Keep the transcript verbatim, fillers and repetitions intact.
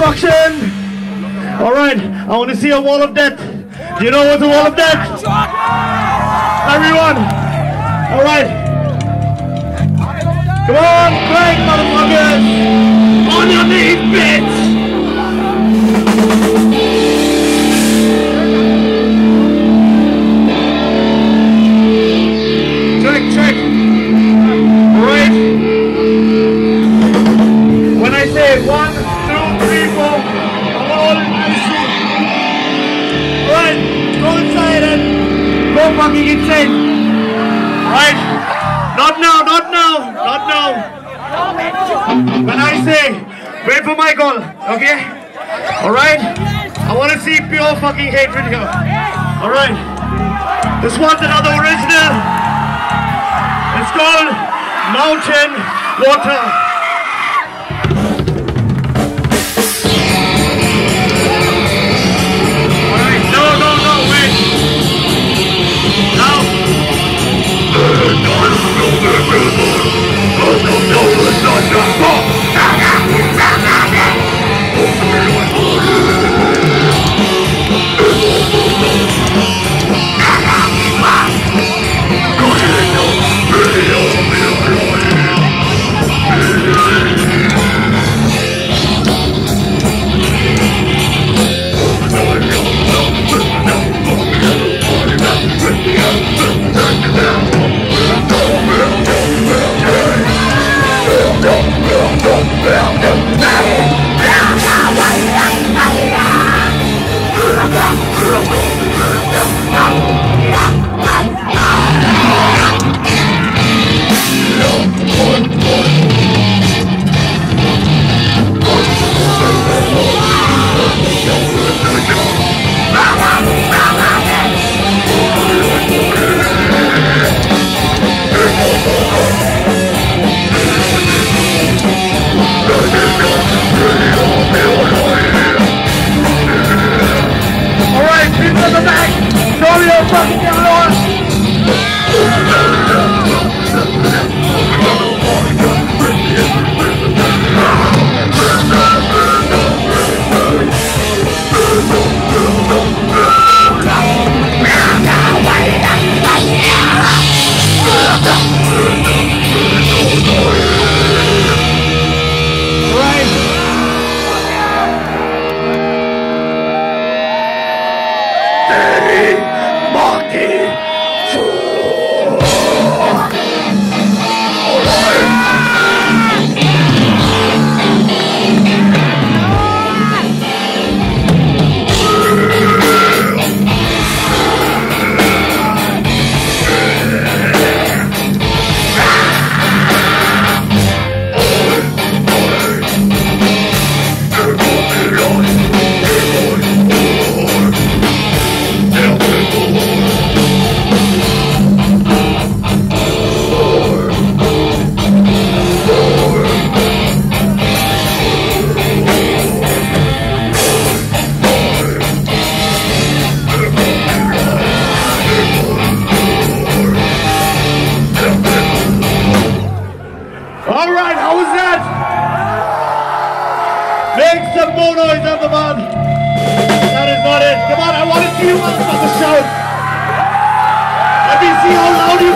destruction. Alright, I want to see a wall of death. Do you know what's a wall of death? Everyone. Alright. Come on, crank, motherfuckers. On your knees, bitch. Check, check. Alright. When I say one, two, three, four, I'm all in my suit. Alright, go inside and go fucking insane. Alright? Not now, not now, not now. When I say, wait for my call, okay? Alright? I want to see pure fucking hatred here. Alright? This one's another original. It's called Mountain Water. Alright, no, no, no, wait. Now. Make some more noise, Ahmedabad. That is not it. Come on, I want to see you motherfuckers shout. Let me see how loud you